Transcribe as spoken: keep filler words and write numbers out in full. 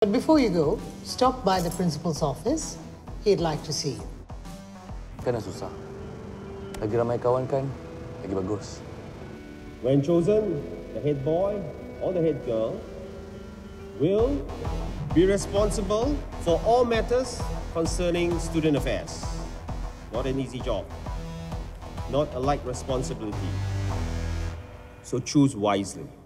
But before you go, stop by the principal's office. He'd like to see you. Kan dah susah. Lagi ramai kawan kan, lagi bagus. When chosen, the head boy or the head girl will be responsible for all matters concerning student affairs. Not an easy job. Not a light responsibility. So choose wisely.